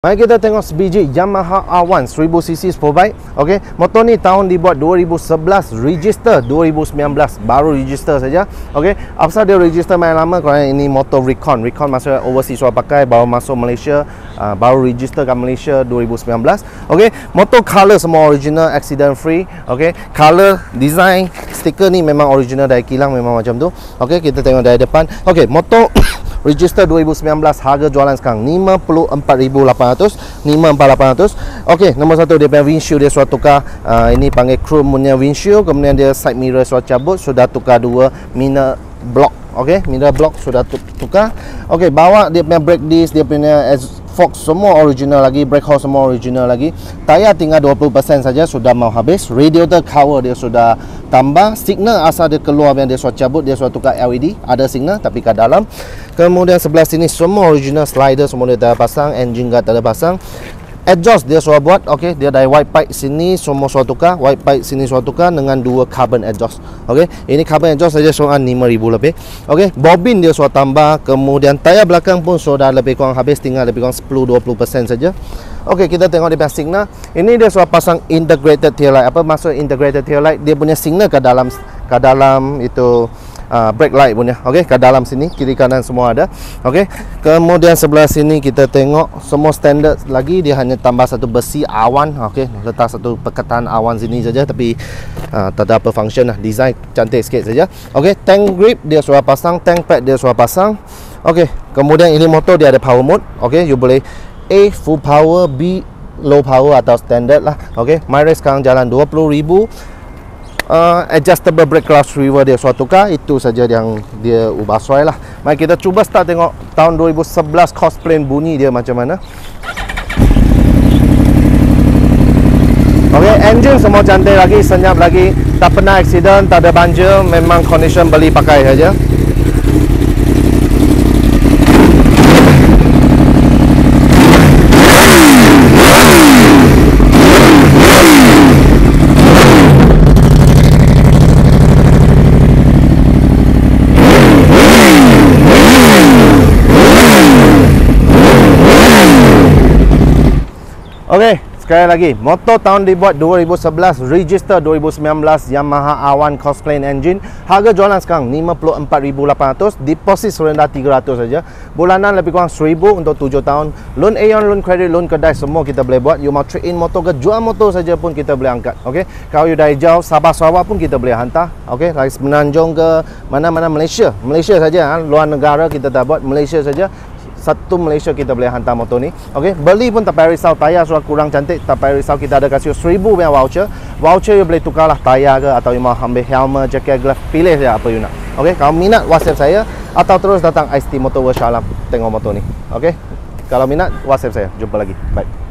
Mari kita tengok sebiji Yamaha R1 1000cc Sportbike. Okey, motor ni tahun dibuat 2011, register 2019, baru register saja. Okey, apasal dia register main lama? Kerana ini motor Recon masa overseas sudah pakai, baru masuk Malaysia, baru register kat Malaysia 2019. Okey, motor color semua original, accident free. Okey, color, design, stiker ni memang original dari kilang, memang macam tu. Okey, kita tengok dari depan. Okey, motor register 2019, harga jualan sekarang 54,800, 54,800. Okey, nombor satu dia punya windshield dia sudah tukar. Ini panggil chrome punya windshield. Kemudian dia side mirror sudah cabut, sudah tukar dua mirror block. Okey, mirror block sudah tukar. Okey, bawa dia punya brake disc, dia punya Fox semua original lagi, brake hose semua original lagi. Tayar tinggal 20% saja, sudah mau habis. Radiator cover dia sudah tambah. Signal asal dia keluar yang dia sudah cabut, dia sudah tukar LED. Ada signal tapi kat dalam. Kemudian sebelah sini semua original, slider semua dia dah pasang, engine guard dah pasang. Exhaust dia sudah buat, okey, dia dari white pipe sini semua sudah tukar, white pipe sini sudah tukar dengan dua carbon exhaust. Okey, ini carbon exhaust saja seorang 5,000 lebih. Okey, bobin dia sudah tambah, kemudian tayar belakang pun sudah lebih kurang habis, tinggal lebih kurang 10-20% saja. Okey, kita tengok dia punya signal. Ini dia sudah pasang integrated tail light. Apa maksud integrated tail light? Dia punya signal ke dalam itu brake light punya. Okey, kat dalam sini kiri kanan semua ada. Okey, kemudian sebelah sini kita tengok semua standard lagi, dia hanya tambah satu besi awan. Okey, letak satu peketan awan sini saja, tapi tak ada apa function lah, design cantik sikit saja. Okey, tank grip dia sudah pasang, tank pad dia sudah pasang. Okey, kemudian ini motor dia ada power mode. Okey, you boleh A full power, B low power atau standard lah. Okey, mileage sekarang jalan 20,000. Adjustable brake clutch lever dia suatu tukar. Itu saja yang dia ubah sesuai lah. Mari kita cuba start tengok tahun 2011 Cosplane bunyi dia macam mana. Ok, engine semua cantik lagi, senyap lagi, tak pernah accident, tak ada banjir, memang condition beli pakai saja. Okey, sekali lagi, motor tahun dibuat 2011, register 2019, Yamaha R1 Cosplane engine. Harga jualan sekarang 54,800, deposit serendah 300 saja. Bulanan lebih kurang 1,000 untuk 7 tahun. Loan Aeon, loan credit, loan kedai semua kita boleh buat. You mau trade in motor ke jual motor saja pun kita boleh angkat. Okey, kalau you dari jauh Sabah Sarawak pun kita boleh hantar. Okey, dari Semenanjung ke mana-mana Malaysia saja, luar negara kita dah buat, Malaysia saja. Satu Malaysia kita boleh hantar motor ni. Okey, beli pun tak payah risau, tayar sudah kurang cantik, tak payah risau, kita ada kasih 1,000 punya voucher. Voucher you boleh tukarlah tayar ke, atau you mau ambil helmet, jacket, glove, pilih saja apa you nak. Okey, kalau minat WhatsApp saya atau terus datang ICT Motor World Shah Alam tengok motor ni. Okey, kalau minat WhatsApp saya. Jumpa lagi. Bye.